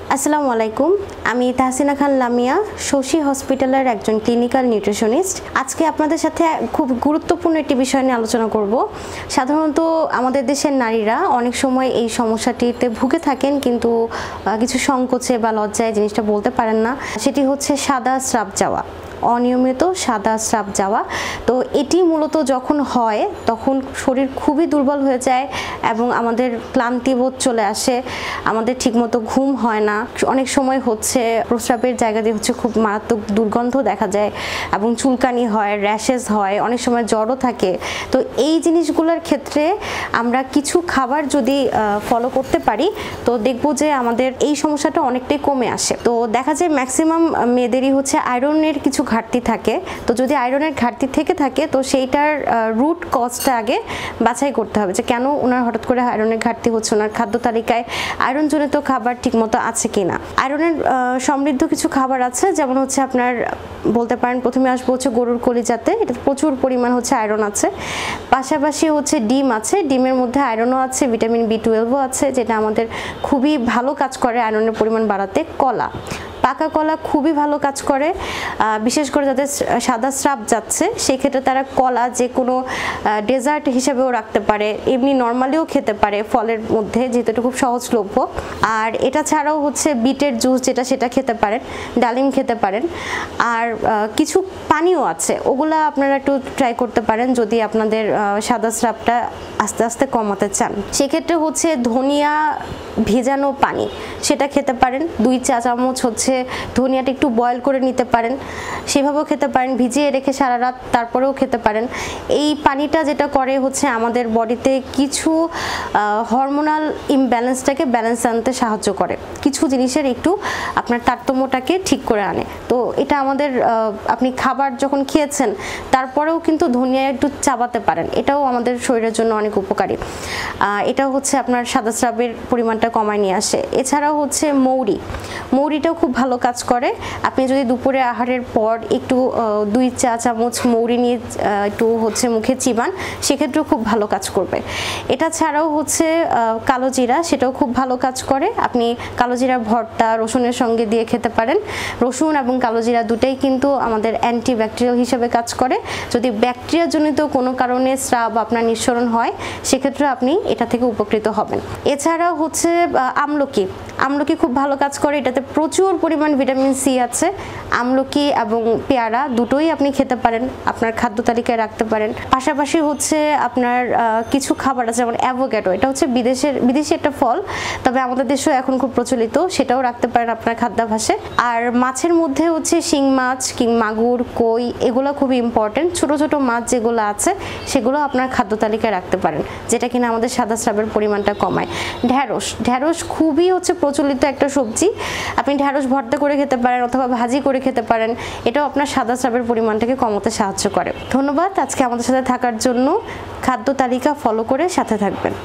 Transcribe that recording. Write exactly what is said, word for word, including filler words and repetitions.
আসসালামু আলাইকুম, আমি তাহসিনা খান লামিয়া, শশী হসপিটালের একজন ক্লিনিক্যাল নিউট্রিশনিস্ট। আজকে আপনাদের সাথে খুব গুরুত্বপূর্ণ একটি বিষয় নিয়ে আলোচনা করব। সাধারণত আমাদের দেশের নারীরা অনেক সময় এই সমস্যাটিতে ভুগে থাকেন, কিন্তু কিছু সংকোচে বা লজ্জায় জিনিসটা বলতে পারেন না। সেটি হচ্ছে সাদা স্রাব যাওয়া, অনিয়মিত সাদা স্রাব যাওয়া। তো এটি মূলত যখন হয় তখন শরীর খুবই দুর্বল হয়ে যায় এবং আমাদের ক্লান্তিবোধ চলে আসে, আমাদের ঠিকমতো ঘুম হয় না, অনেক সময় হচ্ছে প্রস্রাবের জায়গা দিয়ে হচ্ছে খুব মারাত্মক দুর্গন্ধ দেখা যায় এবং চুলকানি হয়, র্যাশেস হয়, অনেক সময় জ্বরও থাকে। তো এই জিনিসগুলোর ক্ষেত্রে আমরা কিছু খাবার যদি ফলো করতে পারি তো দেখব যে আমাদের এই সমস্যাটা অনেকটাই কমে আসে। তো দেখা যায় ম্যাক্সিমাম মেয়েদেরই হচ্ছে আয়রনের কিছু ঘাটতি থাকে। তো যদি আয়রনের ঘাটতি থেকে থাকে তো সেইটার রুট কজটা আগে বাছাই করতে হবে যে কেন ওনার হঠাৎ করে আয়রনের ঘাটতি হচ্ছে, ওনার খাদ্য তালিকায় আয়রনজনিত খাবার ঠিকমতো আছে কিনা। আয়রনের সমৃদ্ধ কিছু খাবার আছে, যেমন হচ্ছে আপনার বলতে পারেন প্রথমে আসবো হচ্ছে গরুর কলিজাতে, এটা প্রচুর পরিমাণ হচ্ছে আয়রন আছে। পাশাপাশি হচ্ছে ডিম আছে, ডিমের মধ্যে আয়রনও আছে, ভিটামিন বি টুয়েলভও আছে, যেটা আমাদের খুবই ভালো কাজ করে আয়রনের পরিমাণ বাড়াতে। কলা, পাকা কলা খুবই ভালো কাজ করে, বিশেষ করে যাদের সাদা স্রাব যাচ্ছে সেক্ষেত্রে তারা কলা যে কোনো ডেজার্ট হিসেবেও রাখতে পারে, এমনি নর্মালিও খেতে পারে ফলের মধ্যে, যেহেতু এটা খুব সহজলভ্য। আর এটা ছাড়াও হচ্ছে বিটের জুস যেটা সেটা খেতে পারেন, ডালিম খেতে পারেন। আর কিছু পানীয় আছে ওগুলা আপনারা একটু ট্রাই করতে পারেন যদি আপনাদের সাদা স্রাবটা আস্তে আস্তে কমাতে চান। সেক্ষেত্রে হচ্ছে ধনিয়া ভেজানো পানি সেটা খেতে পারেন, দুই চা চামচ হচ্ছে ধনিয়াটা একটু বয়েল করে নিতে পারেন, সেভাবেও খেতে পারেন, ভিজিয়ে রেখে সারা রাত তারপরেও খেতে পারেন। এই পানিটা যেটা করে হচ্ছে আমাদের বডিতে কিছু হরমোনাল ইমব্যালেন্সটাকে ব্যালেন্স আনতে সাহায্য করে, কিছু জিনিসের একটু আপনার তারতম্যটাকে ঠিক করে আনে। তো এটা আমাদের আপনি খাবার যখন খেয়েছেন তারপরেও কিন্তু ধনিয়া একটু চাবাতে পারেন, এটাও আমাদের শরীরের জন্য অনেক উপকারী। এটাও হচ্ছে আপনার সাদা স্রাবের পরিমাণটা কমায় নিয়ে আসে। এছাড়াও হচ্ছে মৌরি, মৌরিটাও খুব ভালো কাজ করে। আপনি যদি দুপুরে আহারের পর একটু দুই চা চামচ মৌরি নিয়ে একটু হচ্ছে মুখে চিবান, সেক্ষেত্রেও খুব ভালো কাজ করবে। এটা ছাড়াও হচ্ছে কালো জিরা, সেটাও খুব ভালো কাজ করে। আপনি কালো জিরা ভর্তা রসুনের সঙ্গে দিয়ে খেতে পারেন। রসুন এবং কালো জিরা দুটাই কিন্তু আমাদের অ্যান্টি ব্যাকটেরিয়াল হিসেবে কাজ করে। যদি ব্যাকটেরিয়াজনিত কোনো কারণে স্রাব আপনার নিঃসরণ হয় সেক্ষেত্রে আপনি এটা থেকে উপকৃত হবেন। এছাড়াও হচ্ছে আমলকি, আমলকি খুব ভালো কাজ করে, এটাতে প্রচুর পরিমাণ ভিটামিন সি আছে। আমলকি এবং পেয়ারা দুটোই আপনি খেতে পারেন, আপনার খাদ্য তালিকায় রাখতে পারেন। পাশাপাশি হচ্ছে আপনার কিছু খাবার আছে যেমন অ্যাভোক্যাডো, এটা হচ্ছে বিদেশের বিদেশি একটা ফল, তবে আমাদের দেশেও এখন খুব প্রচলিত, সেটাও রাখতে পারেন আপনার খাদ্যাভ্যাসে। আর মাছের মধ্যে হচ্ছে শিং মাছ, কিং মাগুর, কই, এগুলো খুবই ইম্পর্টেন্ট। ছোট ছোট মাছ যেগুলো আছে সেগুলো আপনার খাদ্য তালিকায় রাখতে পারেন, যেটা কিনা আমাদের সাদা স্রাবের পরিমাণটা কমায়। ঢ্যাঁড়স, ঢ্যাঁড়স খুবই হচ্ছে প্রচলিত একটা সবজি, আপনি ঢ্যাঁড়স ভর্তা করে খেতে পারেন অথবা ভাজি করে খেতে পারেন, এটাও আপনার সাদা স্রাবের পরিমাণটাকে কমাতে সাহায্য করে। ধন্যবাদ আজকে আমাদের সাথে থাকার জন্য। খাদ্য তালিকা ফলো করে সাথে থাকবেন।